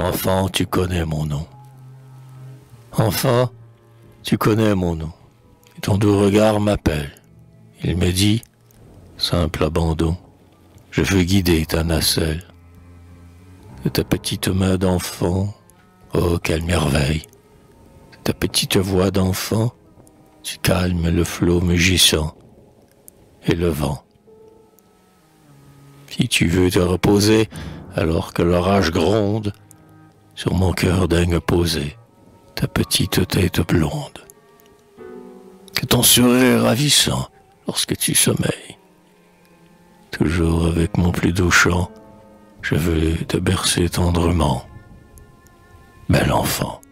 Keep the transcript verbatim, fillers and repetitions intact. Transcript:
Enfant, tu connais mon nom. Enfant, tu connais mon nom. Et ton doux regard m'appelle. Il me dit, simple abandon, je veux guider ta nacelle. De ta petite main d'enfant, oh quelle merveille. De ta petite voix d'enfant, tu calmes le flot mugissant et le vent. Si tu veux te reposer, alors que l'orage gronde, sur mon cœur daigne poser ta petite tête blonde. Que ton sourire ravissant lorsque tu sommeilles. Toujours avec mon plus doux chant, je veux te bercer tendrement. Bel enfant.